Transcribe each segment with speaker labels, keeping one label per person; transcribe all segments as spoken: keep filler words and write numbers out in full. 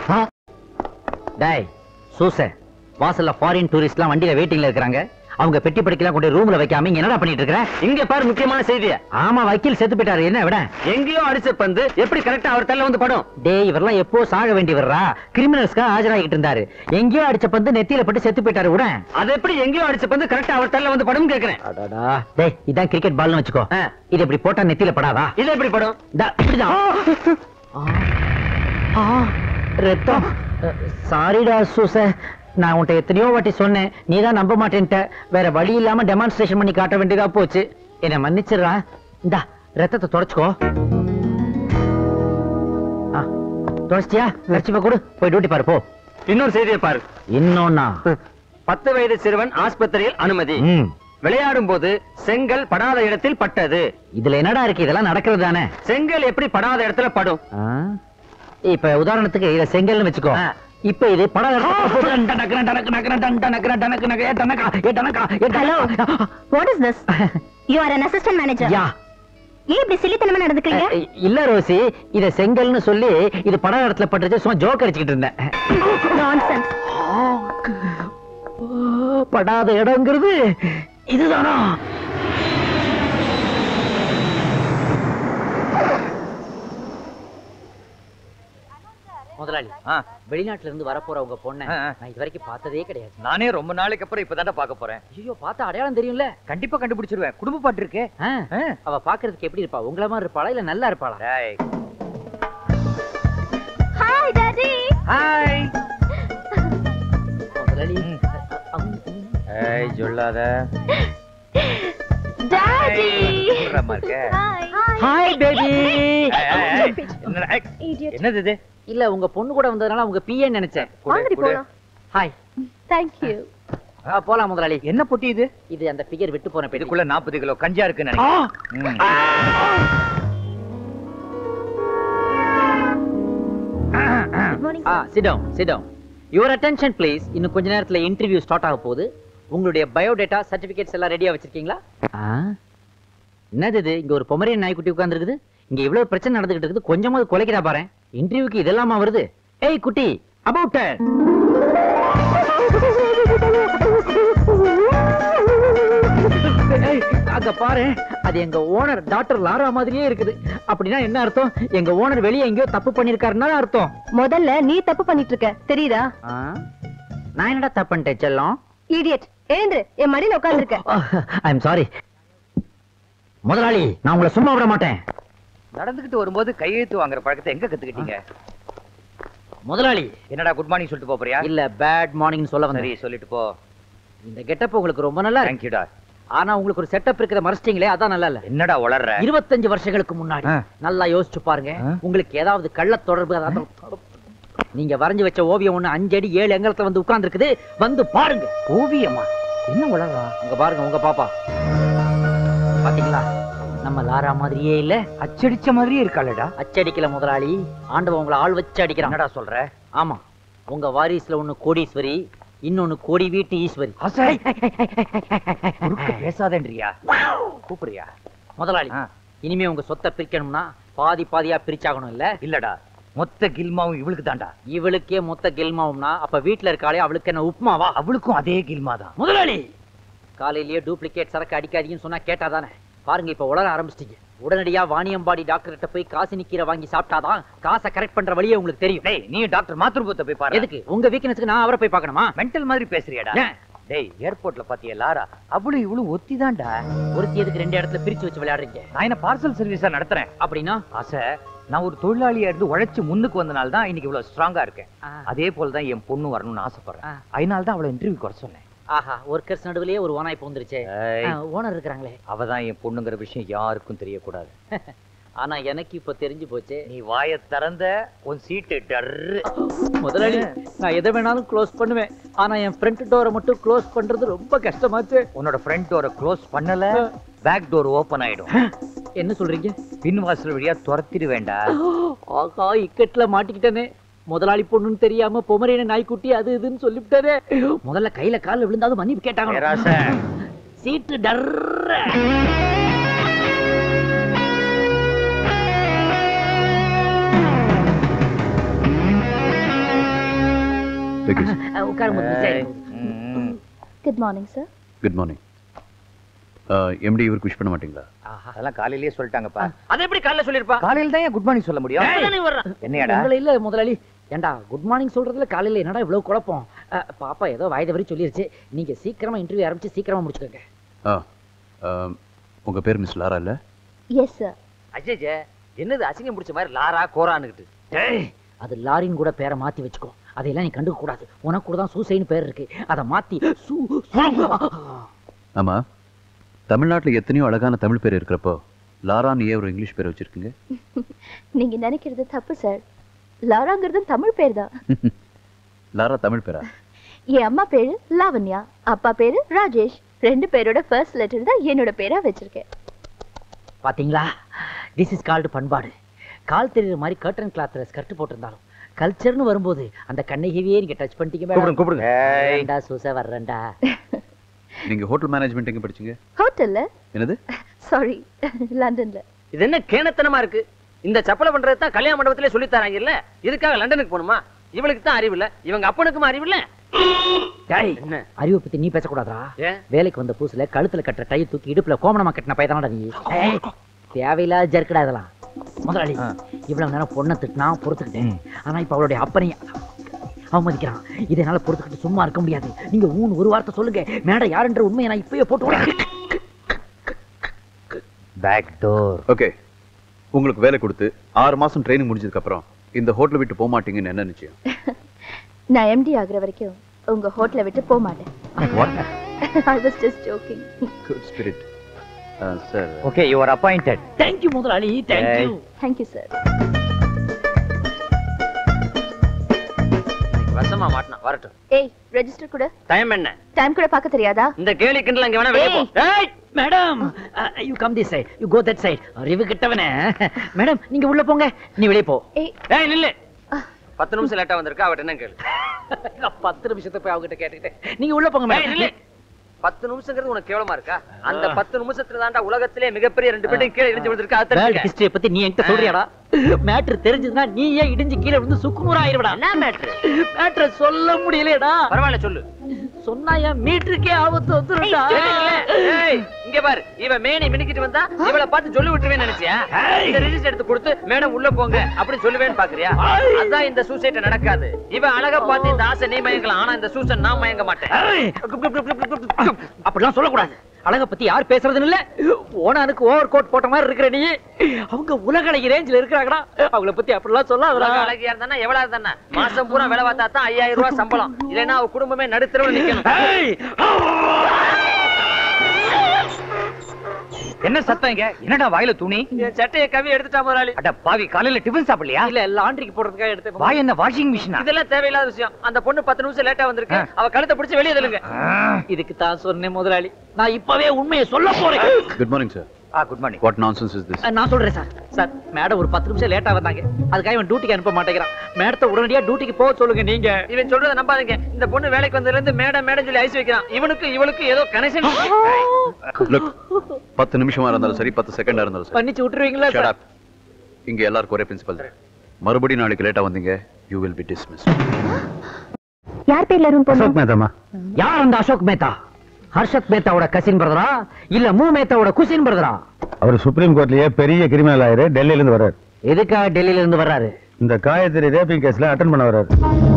Speaker 1: டேய் சூச, வாசல்ல ஃபாரின் டூரிஸ்ட்லாம் வண்டியில வெயிட்டிங்ல இருக்காங்க. அவங்க பெட்டி படிக்கலாம் கொண்டு ரூம்ல வைக்காம இங்க என்னடா பண்ணிட்டு இருக்கற?
Speaker 2: இங்க பாரு முக்கியமான செய்தி.
Speaker 1: ஆமா, வக்கீல் செத்து போயிட்டாரு. என்ன விட?
Speaker 2: எங்கேயோ அடிச்ச பந்து எப்படி கரெக்டா அவர் தள்ள வந்து படும்?
Speaker 1: டேய் இவரெல்லாம் எப்போ சாக வேண்டி வர்றா? கிரிமினல்ஸ்க்கு ஆஜராகிட்டு இருந்தாரு. எங்கேயோ அடிச்ச பந்து நெத்தியில பட்டு செத்து போயிட்டாரு. விட
Speaker 2: அது எப்படி எங்கேயோ அடிச்ச பந்து கரெக்டா அவர் தள்ள வந்து படும் கேக்குறேன்.
Speaker 1: அடடா டேய், இதான் கிரிக்கெட் பால்னு வச்சுக்கோ. இது இப்படி போட்டா நெத்தியில படாதா?
Speaker 2: இது எப்படி படும்?
Speaker 1: இப்படிதான். ரத்தம். சாரிடா சூச, நான் உன்ட்ட எத்தனையோ வாட்டி சொன்னேன், நீதான் நம்ப மாட்டேன்ட்ட. வேற வழி இல்லாம டெமான்ஸ்ட்ரேஷன் பண்ணி காட்ட வேண்டியதா போச்சு. என்ன மன்னிச்சிடுறா. இந்தா ரத்தத்தை தொடச்சுக்கோ. தொடச்சியா? கட்சிப்பா கொடு, போய் டியூட்டி பாரு போ.
Speaker 2: இன்னொரு செய்தியை பாரு.
Speaker 1: இன்னொன்னா,
Speaker 2: பத்து வயது சிறுவன் ஆஸ்பத்திரியில் அனுமதி. விளையாடும் போது செங்கல் படாத இடத்தில் பட்டது.
Speaker 1: இதுல என்னடா இருக்கு? இதெல்லாம் நடக்கிறது தானே.
Speaker 2: செங்கல் எப்படி படாத இடத்துல படும்?
Speaker 1: இப்ப உதாரணத்துக்கு இத செங்கல்னு வச்சுக்கோ. இப்ப இது படாத
Speaker 3: Hello, what is this? You are an assistant manager.
Speaker 1: Yeah.
Speaker 3: ஏன் இப்படி சிலித்தனமா நடந்துக்கிறீங்க?
Speaker 1: இல்ல ரோசி, இத செங்கல்னு சொல்லி இது படாத இடத்துல பட்டுச்சு, சும்மா ஜோக் அடிச்சுக்கிட்டு இருந்தேன்.
Speaker 3: Nonsense.
Speaker 1: படாத இடங்கிறது இதுதானா? முதலாளி, வெளிநாட்டுல இருந்து வரப்போற உங்க பொண்ணை நான் இது வரைக்கும் பார்த்ததே கிடையாது.
Speaker 2: நானே ரொம்ப நாளைக்கு அப்புறம் இப்பதான் பார்க்க போறேன்.
Speaker 1: ஐயோ, பார்த்தா அடையாளம் தெரியும்ல?
Speaker 2: கண்டிப்பா கண்டுபிடிச்சிருவேன். குடும்ப பாட்டு இருக்கு.
Speaker 1: அவ பாக்குறதுக்கு எப்படி இருப்பா? உங்கள மாதிரி இருப்பாளா இல்ல நல்லா இருப்பாளா?
Speaker 3: Hi daddy.
Speaker 2: Hi.
Speaker 1: முதலாளி.
Speaker 2: ஏய் சொல்லாத.
Speaker 3: Daddy.
Speaker 1: Hi baby.
Speaker 2: என்னது இது?
Speaker 1: இல்ல, உங்க பொண்ணு கூட வந்ததனால உங்க பிஏ நினைச்சேன்.
Speaker 3: வாங்கடி போலாம்.
Speaker 1: ஹாய்.
Speaker 3: Thank you.
Speaker 1: போலாம் முதலாளி.
Speaker 2: என்ன பொட்டி இது?
Speaker 1: இது அந்த ஃபிகர் விட்டு போன பெட்டி.
Speaker 2: இதுக்குள்ள நாற்பது கிலோ கஞ்சா இருக்கு நினைக்கிறேன்.
Speaker 3: Good morning.
Speaker 1: Ah, sit down, sit down. Your attention please. இன்னும் கொஞ்ச நேரத்துல இன்டர்வியூ ஸ்டார்ட் ஆக போகுது. உங்களுடைய பயோடேட்டா சர்டிபிகேட்ஸ் எல்லாம் ரெடியா வச்சிருக்கீங்களா? என்னது இது? இங்க ஒரு பொமரியன் நாய்க்குட்டி உட்கார்ந்து இருக்குது. இங்க இவ்வளவு பிரச்சனை நடந்துகிட்டு இருக்குது. கொஞ்சமாவது குலைக்கிறா பாரு. இன்டர்வியூக்கு இதெல்லாமா வருது? ஏய் குட்டி, அபவுட் her. அங்க பாரு, அது எங்க ஓனர் டாக்டர் லாரா மாதிரியே இருக்குது. அப்படின்னா என்ன அர்த்தம்? எங்க ஓனர் வெளியே எங்கேயோ தப்பு பண்ணிருக்காருன்னா அர்த்தம்.
Speaker 3: முதல்ல நீ தப்பு பண்ணிட்டு இருக்க தெரியுதா?
Speaker 1: நான் என்னடா தப்பு பண்ணிட்டேன் செல்லம்?
Speaker 3: இடியட், எழுந்து என் மடியில உட்கார்ந்திருக்க.
Speaker 1: ஐ அம் சாரி முதலாளி, நான் உங்களை சும்மா விட மாட்டேன்.
Speaker 2: நடந்துகிட்டு வரும்போது கையெழுத்து வாங்குற பழக்கத்தை எங்க கத்துக்கிட்டீங்க?
Speaker 1: முதலாளி,
Speaker 2: என்னடா குட் மார்னிங் சொல்லிட்டு போ போறியா?
Speaker 1: இல்ல, பேட் மார்னிங் சொல்ல வந்தேன்.
Speaker 2: சரி, சொல்லிட்டு போ.
Speaker 1: இந்த கெட்டப் உங்களுக்கு ரொம்ப நல்லா இருக்கு.
Speaker 2: Thank you டா.
Speaker 1: ஆனா உங்களுக்கு ஒரு செட்டப் இருக்கிற மறைச்சிட்டீங்களே, அதான் நல்லா இல்ல.
Speaker 2: என்னடா உளறற?
Speaker 1: இருபத்தஞ்சு வருஷங்களுக்கு முன்னாடி நல்லா யோசிச்சு பாருங்க. உங்களுக்கு ஏதாவது கள்ள தொடர்பு அதாவது நீங்க வரைஞ்சு வச்ச ஓவியம் ஒண்ணு அஞ்சு அடி ஏழு எங்கலத்துல வந்து உட்கார்ந்து இருக்குது. வந்து பாருங்க.
Speaker 2: ஓவியமா? என்ன உளறா?
Speaker 1: உங்க பாருங்க, உங்க பாப்பா பாத்தீங்களா? நம்ம லாரா மாதிரியே இல்ல?
Speaker 2: அச்சடிச்ச மாதிரியே இருக்காளடா.
Speaker 1: அச்சடிக்கல முதலாளி, ஆண்டவன் உங்களை ஆள் வச்சு அடிக்கிறான்.
Speaker 2: என்னடா சொல்ற?
Speaker 1: ஆமா, உங்க வாரிசுல ஒண்ணு கோடீஸ்வரி, இன்னொன்னு கோடி வீட்டு ஈஸ்வரி.
Speaker 2: பேசாதேன்றியா? கூப்பிடுறியா?
Speaker 1: முதலாளி, இனிமே உங்க சொத்தை பிரிக்கணும்னா பாதி பாதியா பிரிச்சாகணும். இல்ல?
Speaker 2: இல்லடா, மொத்த கில்மாவும் இவளுக்கு தாண்டா.
Speaker 1: இவளுக்கே மொத்த கில்மாவும்னா அப்ப வீட்டுல இருக்காளே அவளுக்கு என்ன உப்புமாவா?
Speaker 2: அவளுக்கும் அதே கில்மா தான்.
Speaker 1: முதலாளி, காலையிலேயே டூப்ளிகேட் சரக்கு அடிக்காதீங்கன்னு சொன்னா கேட்டாதானே? பாருங்க, இப்ப உளர ஆரம்பிச்சிட்டீங்க. உடனடியா வாணியம்பாடி டாக்டர் கிட்ட போய் காசு நிக்கிற வாங்கி சாப்பிட்டாதான் காசை கரெக்ட் பண்ற வழியே உங்களுக்கு தெரியும்.
Speaker 2: டேய், நீ டாக்டர் மாத்ருபத்தை போய் பாரு.
Speaker 1: எதுக்கு? உங்க வீக்னஸ்க்கு நான் அவரை போய் பார்க்கணுமா?
Speaker 2: மென்டல் மாதிரி பேசுறியாடா? டேய், ஏர்போர்ட்ல பாத்தியா லாரா? அவளும் இவளும் ஒத்தி தான்டா.
Speaker 1: ஒருத்தி எதுக்கு ரெண்டு இடத்துல பிரிச்சு வச்சு விளையாடுறீங்க?
Speaker 2: நான் என்ன பார்சல் சர்வீஸா நடத்துறேன்?
Speaker 1: அப்படின்னா
Speaker 2: ஆசை, நான் ஒரு தொழிலாளியா இருந்து உழைச்சு முன்னுக்கு வந்தனால தான் இன்னைக்கு இவ்வளவு ஸ்ட்ராங்கா இருக்கேன். அதே போலதான் என் பொண்ணு வரணும்னு ஆசைப்படுறேன். அதனால தான் அவளை இன்டர்வியூ வர சொன்னேன்.
Speaker 1: ஆஹா, ஒர்க்கர்ஸ் நடுவுலயே ஒரு ஓனாய் போந்துருச்சே. ஓனர் இருக்காங்களே,
Speaker 2: அவதான் என் பொண்ணுங்கிற விஷயம் யாருக்கும் தெரியக்கூடாது.
Speaker 1: ஆனா எனக்கு இப்ப தெரிஞ்சு போச்சு.
Speaker 2: நீ வாயை திறந்த உன் சீட்டு டர்ரு.
Speaker 1: முதலாளி, நான் எதை வேணாலும் க்ளோஸ் பண்ணுவேன். ஆனா என் ஃப்ரண்ட் டோரை மட்டும் க்ளோஸ் பண்றது ரொம்ப கஷ்டமாச்சு.
Speaker 2: உன்னோட ஃப்ரண்ட் டோரை க்ளோஸ் பண்ணல, பேக் டோர் ஓபன் ஆயிடும்.
Speaker 1: என்ன சொல்றீங்க?
Speaker 2: பின்வாசல் வழியா துரத்திடு வேண்டாம்.
Speaker 1: ஆகா, இக்கட்ல மாட்டிக்கிட்டனே. முதலாளி பொண்ணுன்னு தெரியாம பொமரேன நாய்க்குட்டி அது இதுன்னு சொல்லிவிட்டாரே. முதல்ல கையில கால விழுந்தாலும் மன்னிப்பு கேட்டாங்க. சீட்டு டர்ற. உட்காருங்க.
Speaker 3: Good morning sir.
Speaker 4: Good morning. MD இவருக்கு விஷ் பண்ண மாட்டீங்களா?
Speaker 2: அதெல்லாம் காலையிலேயே சொல்லிட்டாங்கப்பா.
Speaker 1: அது எப்படி காலையில சொல்லிருப்பா?
Speaker 2: காலையில தான் குட் மார்னிங் சொல்ல முடியும். என்னையாடா
Speaker 1: உங்களை இல்ல முதலாளி. ஏண்டா குட் மார்னிங் சொல்றதுல காலையில என்னடா இவ்வளவு குழப்பம்? அஹ், பாப்பா ஏதோ வாய் தவறி சொல்லிருச்சு. நீங்க சீக்கிரமா இன்டர்வியூ ஆரம்பிச்சு சீக்கிரமா முடிச்சுக்கோங்க.
Speaker 4: ஆ ஆம், உங்க பேர் மிஸ் லாரா இல்ல?
Speaker 3: Yes sir.
Speaker 1: அஜய் என்னது அசிங்கம் பிடிச்ச மாதிரி லாரா கோரான்னுகிட்டு. அது லாரின் கூட பேரை மாத்தி வச்சுக்கோ. அதையெல்லாம் நீ கண்டுக்க கூடாது. உனக்கு கூட தான் சூசைன்னு பேர் இருக்கு. அதை மாத்தி சூ
Speaker 4: ஆமா, தமிழ்நாட்டுல எத்தனையோ அழகான தமிழ் பேர் இருக்கிறப்போ லாரான்னு ஏன் ஒரு இங்கிலீஷ் பேர் வச்சிருக்கீங்க?
Speaker 3: நீங்க நினைக்கிறது தப்பு சார். லாராங்கிறது தமிழ் பேர் தான்.
Speaker 4: லாரா தமிழ் பேரா?
Speaker 3: என் அம்மா பேரு லாவண்யா, அப்பா பேரு ராஜேஷ். ரெண்டு பேரோட ஃபர்ஸ்ட் லெட்டர் தான் என்னோட பேரா வச்சிருக்கேன்.
Speaker 1: பாத்தீங்களா? திஸ் இஸ் கால்டு பண்பாடு. கால் தெரியுற மாதிரி கர்டன் கிளாத்ல ஸ்கர்ட் போட்டிருந்தாலும் கல்ச்சர்னு வரும்போது அந்த கண்ணகிவியே நீங்க டச் பண்ணிட்டீங்க.
Speaker 2: கூப்பிடுங்க கூப்பிடுங்க.
Speaker 1: வேண்டா சூசா வர்றேன்டா.
Speaker 4: நீங்க ஹோட்டல் மேனேஜ்மெண்ட் எங்க படிச்சீங்க?
Speaker 3: ஹோட்டல்ல?
Speaker 4: என்னது?
Speaker 3: சாரி, லண்டன்ல.
Speaker 5: இது என்ன கேணத்தனமா இருக்கு? இந்த சப்பலை பண்றது தான் கல்யாண மண்டபத்திலே சொல்லி தராங்க இல்ல? இதுக்காக லண்டனுக்கு போகணுமா? இவளுக்கு தான் அறிவு இல்ல, இவங்க அப்பனுக்கும் அறிவு இல்ல.
Speaker 1: என்ன அறிவை பத்தி நீ பேசக்கூடாதா? வேலைக்கு வந்த புதுசுல கழுத்துல கட்டுற டை தூக்கி இடுப்புல கோமணமா கட்டின பையதானடா நீ. தேவையில்லாத ஜர்க்கடா இதெல்லாம். முதலாளி இவ்வளவு நேரம் பொண்ணை திட்டினா பொறுத்துக்கிட்டேன். ஆனா இப்ப அவளுடைய அப்பனையும் அவமதிக்கிறான். இதனால பொறுத்துக்கிட்டு சும்மா இருக்க முடியாது. நீங்க ஊன்னு ஒரு வார்த்தை சொல்லுங்க. மேடம் யாருன்ற உண்மையை நான் இப்பயே போட்டு
Speaker 2: பேக் டோர்.
Speaker 4: ஓகே, உங்களுக்கு வேலை கொடுத்து ஆறு மாசம் ட்ரைனிங் முடிஞ்சதுக்கு அப்புறம் இந்த ஹோட்டலை விட்டு போக மாட்டீங்கன்னு என்ன நிச்சயம்?
Speaker 3: நான் எம்டி ஆகுற வரைக்கும் உங்க ஹோட்டலை விட்டு போக மாட்டேன். I was just joking.
Speaker 4: Good spirit. Sir.
Speaker 2: Okay, you are appointed.
Speaker 1: Thank you முதலாளி. Thank you.
Speaker 3: Thank you sir.
Speaker 5: வசமா மாட்டனா வரட்டும்.
Speaker 3: ஏய், ரெஜிஸ்டர் கூட.
Speaker 5: டைம் என்ன?
Speaker 3: டைம் கூட பார்க்க தெரியாதா?
Speaker 5: இந்த கேலி கிண்டல் அங்க வேணா வெளிய போ. ஏய்
Speaker 1: madam, you come this side, you go that side. அறிவு கிட்டவனே. மேடம் நீங்க உள்ள போங்க, நீ வெளிய போ.
Speaker 3: ஏய்
Speaker 5: ஏய் நில்லு. பத்து நிமிஷம் லேட்டா வந்திருக்கா, அவட்ட என்ன கேளு.
Speaker 1: பத்து நிமிஷத்தை போய் அவகிட்ட கேட்டுக்கிட்டேன். நீங்க உள்ள போங்க
Speaker 5: ஏய் நில்லு.
Speaker 1: மேடம்.
Speaker 5: பத்து நிமிஷங்கிறது உனக்கு கேவலமா இருக்கா? அந்த பத்து நிமிஷத்துல தான்டா உலகத்திலே மிகப்பெரிய ரெண்டு பேரும் கீழே இடிஞ்சு விழுந்திருக்கா. அது
Speaker 1: வேர்ல்ட்
Speaker 5: தெரிஞ்சுக்க.
Speaker 1: ஹிஸ்டரியை பத்தி நீ என்கிட்ட சொல்றியாடா? மேட்டர் தெரிஞ்சதுன்னா நீ ஏன் இடிஞ்சு கீழே விழுந்து சுக்குநூறு ஆயிருவடா.
Speaker 5: என்ன மேட்டர்?
Speaker 1: மேட்டர் சொல்ல முடியலடா.
Speaker 5: பரவாயில்ல சொல்லு.
Speaker 1: சொன்னா என் மீட்டருக்கே ஆபத்து வந்துருடா.
Speaker 5: ஏய் இங்க பாரு, இவ மேனி மினிக்கிட்டு வந்தா இவளை பார்த்து சொல்லி விட்டுருவேன்னு நினைச்சியா? இந்த ரிஜிஸ்டர் எடுத்து கொடுத்து மேடம் உள்ள போங்க அப்படி சொல்லுவேன்னு பாக்குறியா? அதான் இந்த சூசைட் நடக்காது. இவ அழகா பார்த்து இந்த ஆசை நீ மயங்கலாம், ஆனா இந்த சூசன் நான் மயங்க மாட்டேன்.
Speaker 1: அப்படிலாம் சொல்லக்கூடாது. அழக பத்தி யார் பேசுறதுன்னு இல்ல. ஓனானுக்கு ஓவர் கோட் போட்ட மாதிரி இருக்கிற நீ. அவங்க உலகளி ரேஞ்சில இருக்கிறாங்கடா. அவங்கள பத்தி அப்படிலாம் சொல்லாதடா.
Speaker 5: அழகியா இருந்தா எவ்வளவு இருந்தா மாசம் பூரா வேலை பார்த்தா தான் ஐயாயிரம் ரூபாய் சம்பளம். இல்லைன்னா அவ குடும்பமே நடுத்தரவுல நிக்கணும்.
Speaker 2: என்ன சத்தம் இங்க? என்னடா வாயில துணி?
Speaker 5: என் சட்டையை கவி எடுத்துட்டா முதலாளி.
Speaker 2: அட பாவி, காலையில டிபன் சாப்பிடலையா?
Speaker 1: இல்ல லாண்டரிக்கு போடுறதுக்காக எடுத்து.
Speaker 2: வாய் என்ன வாஷிங் மிஷினா?
Speaker 5: இதெல்லாம் தேவையில்லாத விஷயம். அந்த பொண்ணு பத்து நிமிஷம் லேட்டா வந்திருக்கு. அவ கழுத்தை பிடிச்சு வெளியே தள்ளுங்க.
Speaker 1: இதுக்கு தான் சொன்னேன் முதலாளி, நான் இப்பவே உண்மையை சொல்ல போறேன்.
Speaker 4: Good morning sir.
Speaker 2: ஆ good morning.
Speaker 4: What nonsense is this?
Speaker 1: நான் சொல்றேன் சார். சார் மேடம் ஒரு பத்து நிமிஷம் லேட்டா வந்தாங்க. அதுக்காக இவன் டியூட்டிக்கு அனுப்ப மாட்டேங்கிறான். மேடத்தை உடனடியா டியூட்டிக்கு போக சொல்லுங்க நீங்க.
Speaker 5: இவன் சொல்றத நம்பாதீங்க. இந்த பொண்ணு வேலைக்கு வந்ததுல இருந்து மேடம் மேடம் சொல்லி ஐஸ் வைக்கிறான். இவனுக்கு இவளுக்கு ஏதோ கனெக்ஷன்.
Speaker 4: Look, பத்து நிமிஷமா இருந்தாலும் சரி, பத்து செகண்டா இருந்தாலும் சரி.
Speaker 1: பண்ணிச்சு விட்டுருவீங்களா
Speaker 4: Shut
Speaker 1: சார்?
Speaker 4: up. இங்க எல்லாருக்கும் ஒரே பிரின்சிபல். மறுபடியும் நாளைக்கு லேட்டா வந்தீங்க, you will be dismissed.
Speaker 3: யார் பேர்ல ரூம் போறோம்?
Speaker 4: அசோக் மேதாமா.
Speaker 1: யார் அந்த அசோக் மேத்தா? ஹர்ஷத் மேத்தாவோட கசின் பிரதரா இல்ல மூ மேத்தாவோட குசின் பிரதரா?
Speaker 6: அவர் சுப்ரீம் கோர்ட்லயே பெரிய கிரிமினல் ஆயிரு, டெல்லியில இருந்து வர்றாரு.
Speaker 1: எதுக்காக டெல்லியில இருந்து வர்றாரு?
Speaker 6: இந்த காயத்ரி ரேப்பிங் கேஸ்ல அட்டெண்ட் பண்ண வர்றாரு.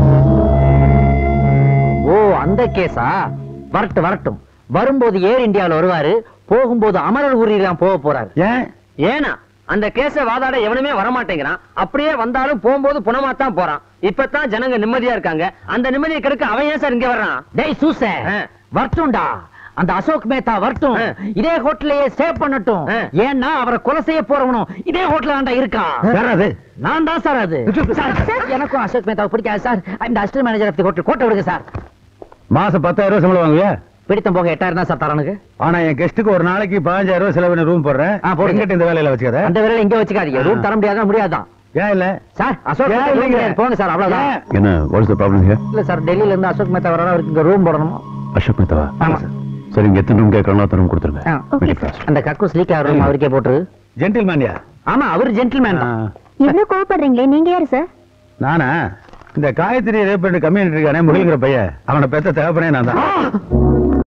Speaker 1: ஓ அந்த கேஸா? வரட்டும் வரட்டும். வரும்போது ஏர் இந்தியாவில் வருவாரு, போகும்போது அமரர் ஊரில் தான் போக போறாரு.
Speaker 6: ஏன்?
Speaker 5: ஏனா அந்த கேஸ வாதாட எவனுமே வரமாட்டேங்கிறான். அப்படியே வந்தாலும் போகும்போது புனமாத்தான் போறான். இப்பதான் ஜனங்க நிம்மதியா இருக்காங்க. அந்த நிம்மதியை கெடுக்க அவன் ஏன் சார் இங்க வர்றான்?
Speaker 1: டேய் சூசே, வரட்டும்டா. அந்த அசோக் மேத்தா வரட்டும், இதே ஹோட்டலையே ஸ்டே பண்ணட்டும். ஏன்னா அவரை கொலை செய்ய போறவனும் இதே ஹோட்டல் தான்டா இருக்கா.
Speaker 6: யாராவது?
Speaker 1: நான் தான் சார் அது. சார், எனக்கும் அசோக் மேத்தாவை பிடிக்காது சார். இந்த assistant manager of the hotel. கோட்டை விடுங்க சார்.
Speaker 6: மாசம் பத்தாயிரம் ரூபாய் சம்பளம் வாங்குவியா?
Speaker 1: பிடித்தம் போக எட்டாயிரம் தான் சார் தரனுக்கு.
Speaker 6: ஆனா என் கெஸ்ட்டுக்கு ஒரு நாளைக்கு பதினஞ்சாயிரம் ரூபாய் செலவு ரூம் போடுறேன்.
Speaker 1: ஆ, போடுங்க.
Speaker 6: எங்கிட்ட இந்த வேலையில வச்சுக்காத.
Speaker 1: அந்த வேலையில இங்க வச்சுக்காதீங்க. ரூம் தர முடியாதான் முடியாதான்.
Speaker 6: ஏன் இல்ல
Speaker 1: சார் அசோக்
Speaker 6: ஏன்
Speaker 1: மேத்தா
Speaker 6: இல்லைங்க?
Speaker 1: இல்லைங்க. போங்க சார், அவ்வளவுதான்.
Speaker 4: என்ன, what is the problem here?
Speaker 1: இல்ல சார், டெல்லியில இருந்து அசோக் மேத்தா வர அவருக்கு இங்க ரூம் போடணும்.
Speaker 4: அசோக் மேத்தாவா?
Speaker 1: ஆமா.
Speaker 4: சரி, இங்க எத்தனை ரூம் கேட்கறாங்களோ அத்தனை ரூம் கொடுத்துருங்க.
Speaker 1: ஆ,
Speaker 3: ஓகே
Speaker 4: Very
Speaker 3: சார்.
Speaker 4: fast.
Speaker 1: அந்த கக்கூஸ் லீக் ஆகிற ரூம் அவருக்கே போட்டுரு.
Speaker 6: ஜென்டில்மேன்யா?
Speaker 1: ஆமா, அவர் ஜென்டில்மேன் தான்.
Speaker 3: இவ்வளவு கோவப்படுறீங்களே, நீங்க யாரு சார்?
Speaker 6: நானா? இந்த காயத்ரி ரேப் பண்ணி கம்யூனிட்டி இருக்கானே முகில்ங்கிற பையன் அவனை பெத்த தகப்பனே நான் தான்